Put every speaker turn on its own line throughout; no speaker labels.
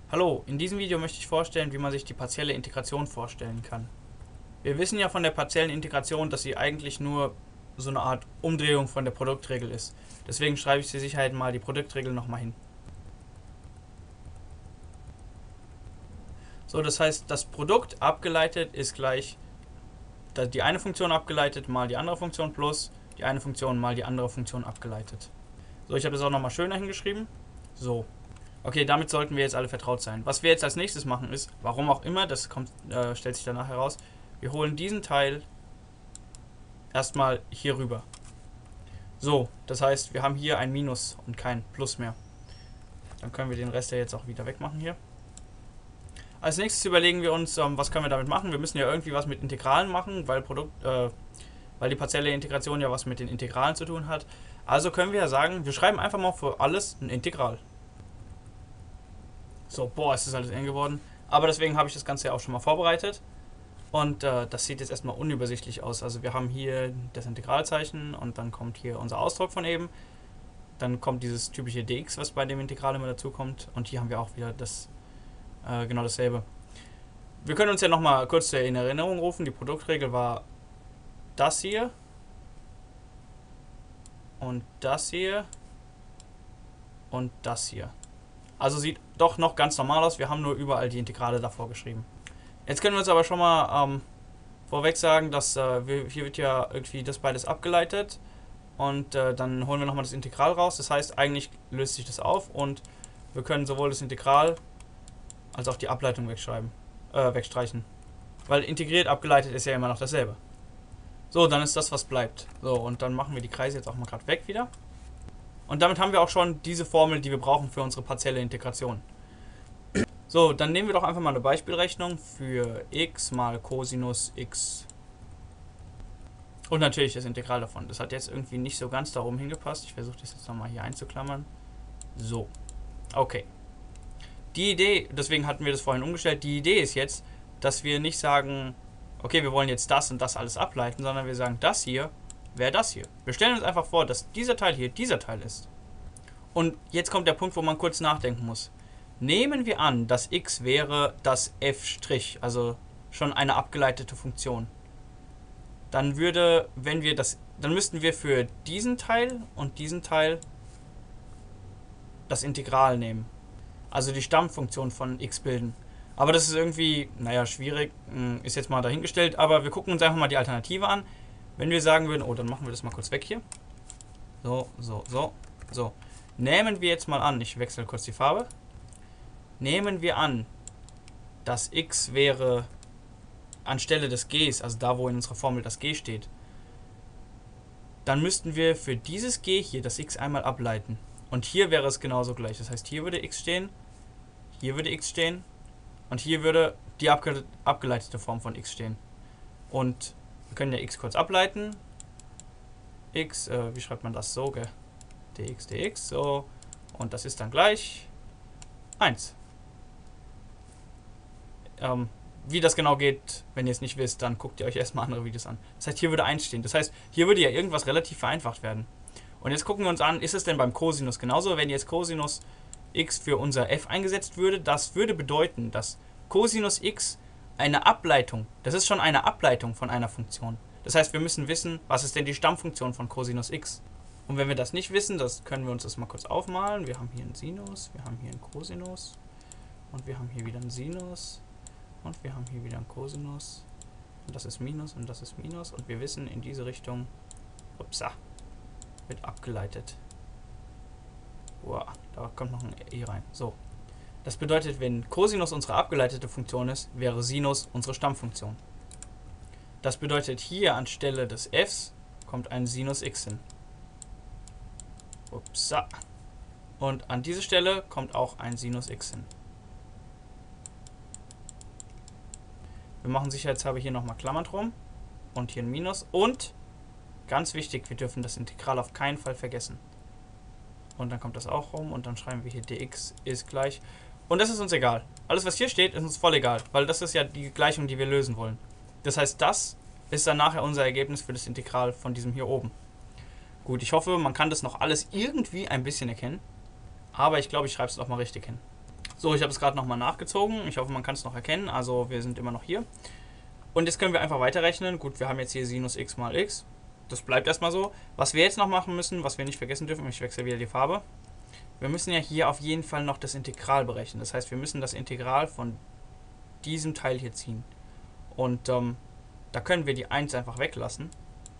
Hallo, in diesem Video möchte ich vorstellen, wie man sich die partielle Integration vorstellen kann. Wir wissen ja von der partiellen Integration, dass sie eigentlich nur so eine Art Umdrehung von der Produktregel ist. Deswegen schreibe ich zur Sicherheit mal die Produktregel nochmal hin. So, das heißt, das Produkt abgeleitet ist gleich die eine Funktion abgeleitet mal die andere Funktion plus die eine Funktion mal die andere Funktion abgeleitet. So, ich habe das auch nochmal schöner hingeschrieben. So. Okay, damit sollten wir jetzt alle vertraut sein. Was wir jetzt als nächstes machen ist, warum auch immer, das stellt sich danach heraus, wir holen diesen Teil erstmal hier rüber. So, das heißt, wir haben hier ein Minus und kein Plus mehr. Dann können wir den Rest ja jetzt auch wieder wegmachen hier. Als nächstes überlegen wir uns, was können wir damit machen. Wir müssen ja irgendwie was mit Integralen machen, weil die partielle Integration ja was mit den Integralen zu tun hat. Also können wir ja sagen, wir schreiben einfach mal für alles ein Integral. So, boah, ist das alles eng geworden. Aber deswegen habe ich das Ganze ja auch schon mal vorbereitet. Und das sieht jetzt erstmal unübersichtlich aus. Also wir haben hier das Integralzeichen und dann kommt hier unser Ausdruck von eben. Dann kommt dieses typische dx, was bei dem Integral immer dazu kommt. Und hier haben wir auch wieder das genau dasselbe. Wir können uns ja nochmal kurz in Erinnerung rufen. Die Produktregel war das hier. Und das hier. Und das hier. Also sieht doch noch ganz normal aus. Wir haben nur überall die Integrale davor geschrieben. Jetzt können wir uns aber schon mal vorweg sagen, dass hier wird ja irgendwie das beides abgeleitet. Und dann holen wir nochmal das Integral raus. Das heißt, eigentlich löst sich das auf und wir können sowohl das Integral als auch die Ableitung wegstreichen. Weil integriert, abgeleitet ist ja immer noch dasselbe. So, dann ist das, was bleibt. So, und dann machen wir die Kreise jetzt auch mal gerade weg wieder. Und damit haben wir auch schon diese Formel, die wir brauchen für unsere partielle Integration. So, dann nehmen wir doch einfach mal eine Beispielrechnung für x mal Cosinus x. Und natürlich das Integral davon. Das hat jetzt irgendwie nicht so ganz darum hingepasst. Ich versuche das jetzt nochmal hier einzuklammern. So, okay. Die Idee, deswegen hatten wir das vorhin umgestellt, die Idee ist jetzt, dass wir nicht sagen, okay, wir wollen jetzt das und das alles ableiten, sondern wir sagen, das hier wäre das hier. Wir stellen uns einfach vor, dass dieser Teil hier dieser Teil ist. Und jetzt kommt der Punkt, wo man kurz nachdenken muss. Nehmen wir an, dass x wäre das f', also schon eine abgeleitete Funktion. Dann dann müssten wir für diesen Teil und diesen Teil das Integral nehmen. Also die Stammfunktion von x bilden. Aber das ist irgendwie, naja, schwierig, ist jetzt mal dahingestellt, aber wir gucken uns einfach mal die Alternative an. Wenn wir sagen würden, oh, dann machen wir das mal kurz weg hier. So. Nehmen wir jetzt mal an, ich wechsle kurz die Farbe. Nehmen wir an, dass x wäre anstelle des g's, also da, wo in unserer Formel das g steht. Dann müssten wir für dieses g hier das x einmal ableiten. Und hier wäre es genauso gleich. Das heißt, hier würde x stehen, hier würde x stehen und hier würde die abgeleitete Form von x stehen. Und wir können ja x kurz ableiten. X, wie schreibt man das so, gell? Dx, so. Und das ist dann gleich 1. Wie das genau geht, wenn ihr es nicht wisst, dann guckt ihr euch erstmal andere Videos an. Das heißt, hier würde 1 stehen. Das heißt, hier würde ja irgendwas relativ vereinfacht werden. Und jetzt gucken wir uns an, ist es denn beim Cosinus genauso? Wenn jetzt Cosinus x für unser f eingesetzt würde, das würde bedeuten, dass Cosinus x eine Ableitung, das ist schon eine Ableitung von einer Funktion. Das heißt, wir müssen wissen, was ist denn die Stammfunktion von Cosinus x? Und wenn wir das nicht wissen, das können wir uns das mal kurz aufmalen. Wir haben hier einen Sinus, wir haben hier einen Cosinus und wir haben hier wieder einen Sinus und wir haben hier wieder einen Cosinus und das ist Minus und das ist Minus und wir wissen, in diese Richtung, upsa, wird abgeleitet. Wow, da kommt noch ein e rein. So. Das bedeutet, wenn Cosinus unsere abgeleitete Funktion ist, wäre Sinus unsere Stammfunktion. Das bedeutet, hier anstelle des f's kommt ein Sinus x hin. Upsa. Und an diese Stelle kommt auch ein Sinus x hin. Wir machen sicherheitshalber hier nochmal Klammern drum. Und hier ein Minus. Und, ganz wichtig, wir dürfen das Integral auf keinen Fall vergessen. Und dann kommt das auch rum und dann schreiben wir hier dx ist gleich. Und das ist uns egal. Alles, was hier steht, ist uns voll egal. Weil das ist ja die Gleichung, die wir lösen wollen. Das heißt, das ist dann nachher unser Ergebnis für das Integral von diesem hier oben. Gut, ich hoffe, man kann das noch alles irgendwie ein bisschen erkennen. Aber ich glaube, ich schreibe es auch mal richtig hin. So, ich habe es gerade nochmal nachgezogen. Ich hoffe, man kann es noch erkennen. Also wir sind immer noch hier. Und jetzt können wir einfach weiterrechnen. Gut, wir haben jetzt hier Sinus x mal x. Das bleibt erstmal so. Was wir jetzt noch machen müssen, was wir nicht vergessen dürfen, ich wechsle wieder die Farbe. Wir müssen ja hier auf jeden Fall noch das Integral berechnen. Das heißt, wir müssen das Integral von diesem Teil hier ziehen. Und da können wir die 1 einfach weglassen.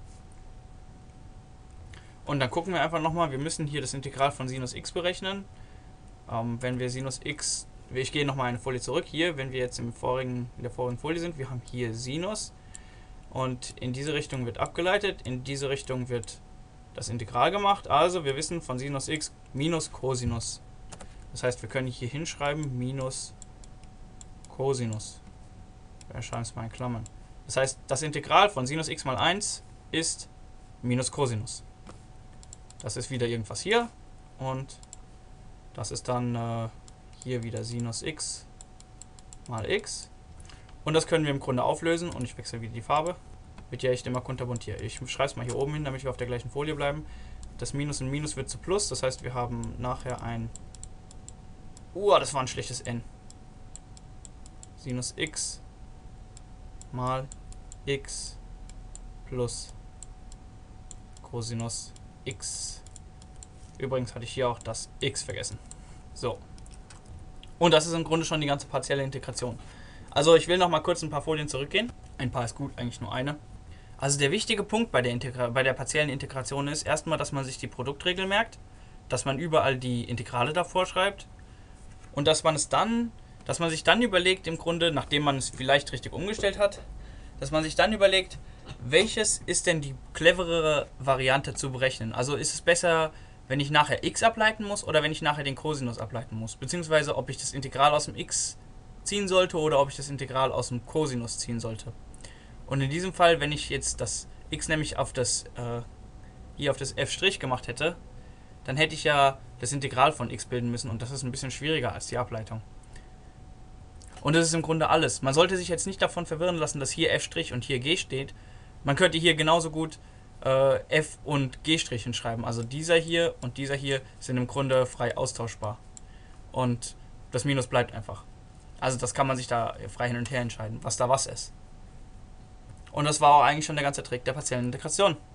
Und dann gucken wir einfach nochmal, wir müssen hier das Integral von Sinus x berechnen. Wenn wir Sinus x, ich gehe nochmal eine Folie zurück, hier, wenn wir jetzt in der vorigen Folie sind, wir haben hier Sinus. Und in diese Richtung wird abgeleitet, in diese Richtung wird das Integral gemacht. Also wir wissen von Sinus x minus Cosinus. Das heißt, wir können hier hinschreiben minus Cosinus. Wir schreiben es mal in Klammern. Das heißt, das Integral von Sinus x mal 1 ist minus Cosinus. Das ist wieder irgendwas hier. Und das ist dann hier wieder Sinus x mal x. Und das können wir im Grunde auflösen. Und ich wechsle wieder die Farbe. Wird ja echt immer kunterbunt hier. Ich schreibe es mal hier oben hin, damit wir auf der gleichen Folie bleiben. Das Minus in Minus wird zu Plus. Das heißt, wir haben nachher ein... das war ein schlechtes n. Sinus x mal x plus Cosinus x. Übrigens hatte ich hier auch das x vergessen. So. Und das ist im Grunde schon die ganze partielle Integration. Also ich will noch mal kurz ein paar Folien zurückgehen. Ein paar ist gut, eigentlich nur eine. Also der wichtige Punkt bei der partiellen Integration ist erstmal, dass man sich die Produktregel merkt, dass man überall die Integrale davor schreibt und dass man sich dann überlegt, im Grunde, nachdem man es vielleicht richtig umgestellt hat, dass man sich dann überlegt, welches ist denn die cleverere Variante zu berechnen. Also ist es besser, wenn ich nachher x ableiten muss oder wenn ich nachher den Cosinus ableiten muss. Beziehungsweise ob ich das Integral aus dem x ziehen sollte oder ob ich das Integral aus dem Cosinus ziehen sollte. Und in diesem Fall, wenn ich jetzt das x nämlich hier auf das f' gemacht hätte, dann hätte ich ja das Integral von x bilden müssen und das ist ein bisschen schwieriger als die Ableitung. Und das ist im Grunde alles. Man sollte sich jetzt nicht davon verwirren lassen, dass hier f' und hier g steht. Man könnte hier genauso gut f und g' hinschreiben. Also dieser hier und dieser hier sind im Grunde frei austauschbar. Und das Minus bleibt einfach. Also das kann man sich da frei hin und her entscheiden, was da was ist. Und das war auch eigentlich schon der ganze Trick der partiellen Integration.